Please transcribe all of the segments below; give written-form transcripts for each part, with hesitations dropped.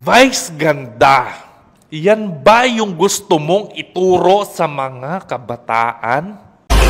Vice ganda. Yan ba yung gusto mong ituro sa mga kabataan?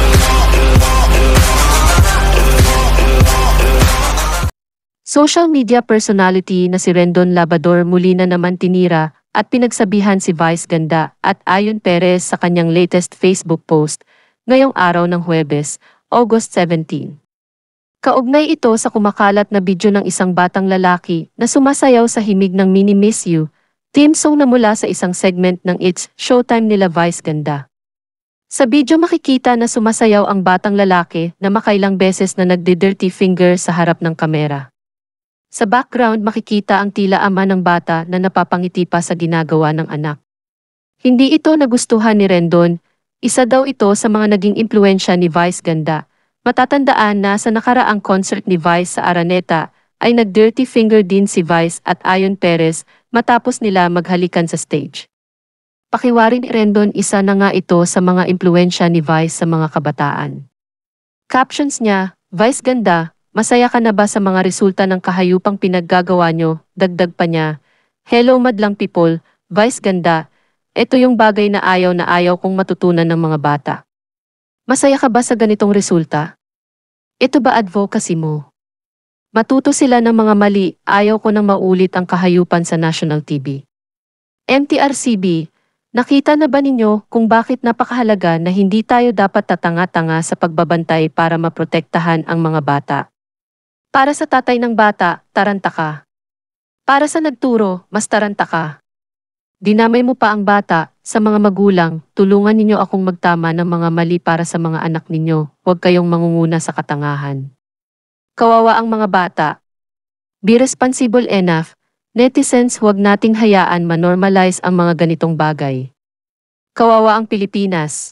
Social media personality na si Rendon Labrador muli na naman tinira at pinagsabihan si Vice Ganda at Ayon Perez sa kanyang latest Facebook post ngayong araw ng Huwebes, August 17. Kaugnay ito sa kumakalat na video ng isang batang lalaki na sumasayaw sa himig ng Mini Miss You, theme song na mula sa isang segment ng It's Showtime nila Vice Ganda. Sa video makikita na sumasayaw ang batang lalaki na makailang beses na nagdi-dirty finger sa harap ng kamera. Sa background makikita ang tila ama ng bata na napapangiti pa sa ginagawa ng anak. Hindi ito nagustuhan ni Rendon, isa daw ito sa mga naging impluensya ni Vice Ganda. Matatandaan na sa nakaraang concert ni Vice sa Araneta ay nag-dirty finger din si Vice at Ayon Perez matapos nila maghalikan sa stage. Pakiwari ni Rendon, isa na nga ito sa mga impluensya ni Vice sa mga kabataan. Captions niya, Vice Ganda, masaya ka na ba sa mga resulta ng kahayupang pinaggagawa nyo? Dagdag pa niya, hello madlang people, Vice Ganda, ito yung bagay na ayaw kong matutunan ng mga bata. Masaya ka ba sa ganitong resulta? Ito ba advocacy mo? Matuto sila ng mga mali, ayaw ko nang maulit ang kahayupan sa national TV. MTRCB, nakita na ba ninyo kung bakit napakahalaga na hindi tayo dapat tatanga-tanga sa pagbabantay para maprotektahan ang mga bata? Para sa tatay ng bata, taranta ka. Para sa nagturo, mas taranta ka. Dinamay mo pa ang bata, sa mga magulang, tulungan ninyo akong magtama ng mga mali para sa mga anak ninyo, huwag kayong mangunguna sa katangahan. Kawawa ang mga bata. Be responsible enough, netizens, huwag nating hayaan ma-normalize ang mga ganitong bagay. Kawawa ang Pilipinas.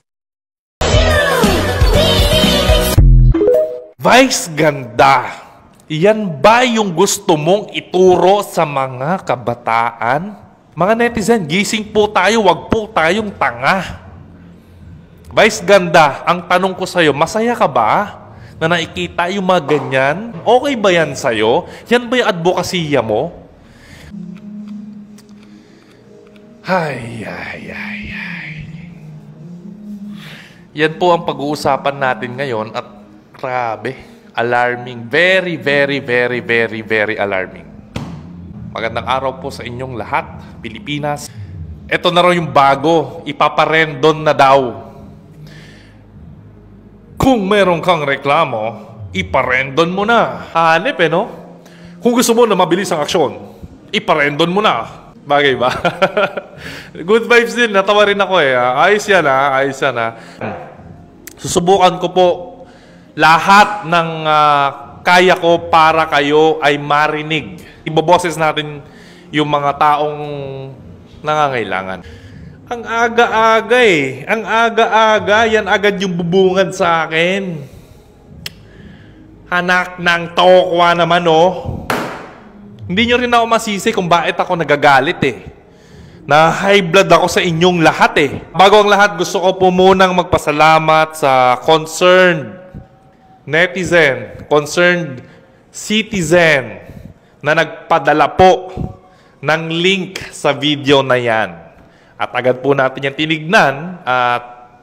Vice ganda. Yan ba yung gusto mong ituro sa mga kabataan? Mga netizen, gising po tayo, wag po tayong tanga. Vice Ganda, ang tanong ko sa'yo, masaya ka ba na nakikita yung mga ganyan? Okay ba yan sa'yo? Yan ba yung advokasya mo? Ay. Yan po ang pag-uusapan natin ngayon at grabe, alarming. Very alarming. Magandang araw po sa inyong lahat, Pilipinas. Ito na raw yung bago, ipaparendon na daw. Kung meron kang reklamo, iparendon mo na. Hanip no? Kung gusto mo na mabilis ang aksyon, iparendon mo na. Bagay ba? Good vibes din, natawa rin ako Ayos yan Susubukan ko po lahat ng kaya ko para kayo ay marinig. Iboboses natin yung mga taong nangangailangan. Ang aga-aga Ang aga-aga, yan agad yung bubungad sa akin. Anak ng tokwa naman Hindi nyo rin ako masisi kung bakit ako nagagalit Na high blood ako sa inyong lahat Bago ang lahat, gusto ko po munang magpasalamat sa concerned netizen, concerned citizen na nagpadala po ng link sa video na yan. At agad po natin yan tinignan at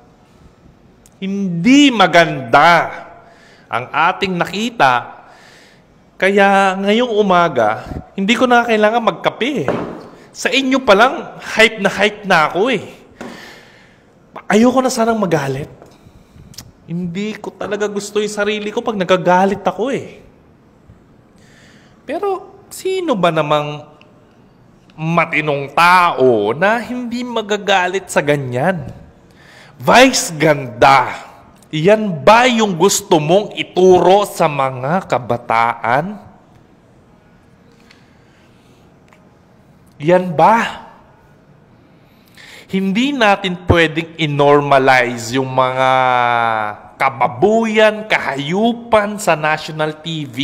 hindi maganda ang ating nakita. Kaya ngayong umaga, hindi ko na kailangan magkape. Sa inyo pa lang, hype na ako Ayoko na sanang magalit. Hindi ko talaga gusto yung sarili ko pag nagagalit ako Pero sino ba namang matinong tao na hindi magagalit sa ganyan? Vice Ganda. Yan ba yung gusto mong ituro sa mga kabataan? Yan ba? Hindi natin pwedeng i-normalize yung mga kababuyan, kahayupan sa national TV.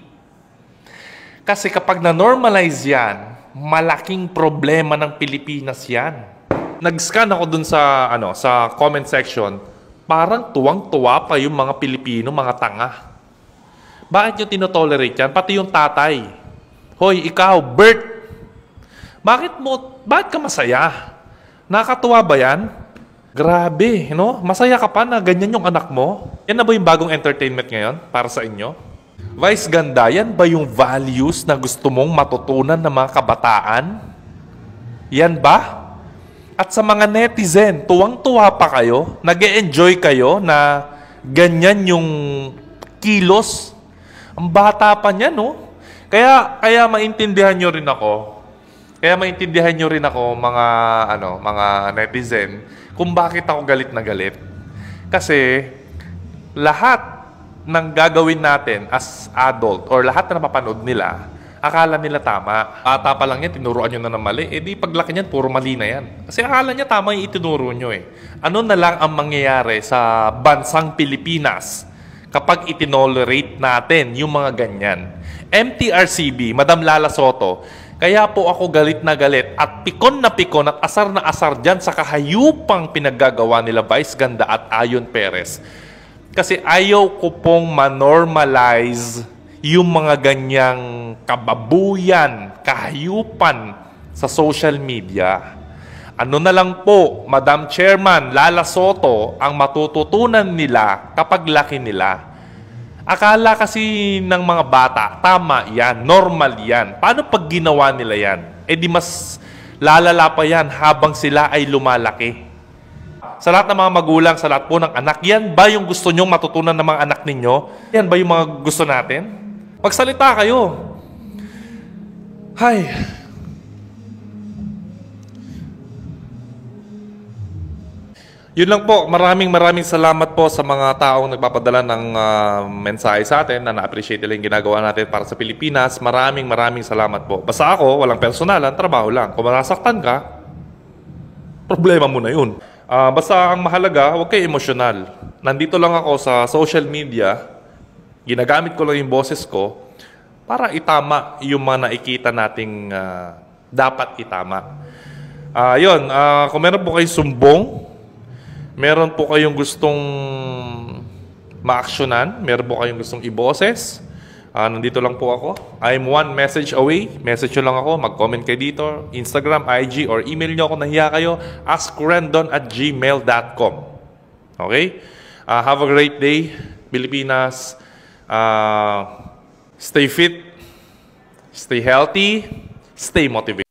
Kasi kapag na-normalize yan, malaking problema ng Pilipinas yan. Nag-scan ako dun sa, sa comment section, parang tuwang-tuwa pa yung mga Pilipino, mga tanga. Bakit nyo tinotolerate yan? Pati yung tatay. Hoy, ikaw, Bert! Bakit ka masaya? Nakakatuwa ba yan? Grabe, no? Masaya ka pa na ganyan yung anak mo? Yan na ba yung bagong entertainment ngayon para sa inyo? Vice ganda, yan ba yung values na gusto mong matutunan ng mga kabataan? Yan ba? At sa mga netizen, tuwang-tuwa pa kayo? Nag-e-enjoy kayo na ganyan yung kilos? Ang bata pa niya, no? Kaya maintindihan nyo rin ako. Mga netizen, kung bakit ako galit na galit. Kasi lahat ng gagawin natin as adult or lahat na napapanood nila, akala nila tama. Bata pa lang yan, tinuruan nyo na ng mali. Eh di paglaki niyan, puro mali na yan. Kasi akala niya tama yung itinuro nyo eh. Ano na lang ang mangyayari sa bansang Pilipinas kapag itinolerate natin yung mga ganyan? MTRCB, Madam Lala Soto, kaya po ako galit na galit at pikon at asar dyan sa kahayupang pinaggagawa nila Vice Ganda at Ayon Perez. Kasi ayaw ko pong manormalize yung mga ganyang kababuyan, kahayupan sa social media. Ano na lang po, Madam Chairman Lala Soto, ang matututunan nila kapag laki nila. Akala kasi ng mga bata, tama yan, normal yan. Paano pag ginawa nila yan? Eh di mas lalala pa yan habang sila ay lumalaki. Sa lahat ng mga magulang, sa lahat po ng anak, yan ba yung gusto nyong matutunan ng mga anak ninyo? Yan ba yung mga gusto natin? Magsalita kayo. Hay. Yun lang po. Maraming salamat po sa mga taong nagpapadala ng mensahe sa atin na na-appreciate nila yung ginagawa natin para sa Pilipinas. Maraming salamat po. Basta ako, walang personalan, trabaho lang. Kung masasaktan ka, problema mo na yun. Basta ang mahalaga, huwag kayo emosyonal. Nandito lang ako sa social media, ginagamit ko lang yung boses ko para itama yung mga nakikita nating dapat itama. Kung meron po kayong sumbong, meron po kayong gustong ma-actionan, meron po kayong gustong iboses, nandito lang po ako. I'm one message away. Message nyo lang ako, mag-comment kayo dito, Instagram, IG, or email nyo ako, nahiya kayo, askrendon@gmail.com. Okay? Have a great day, Pilipinas. Stay fit, stay healthy, stay motivated.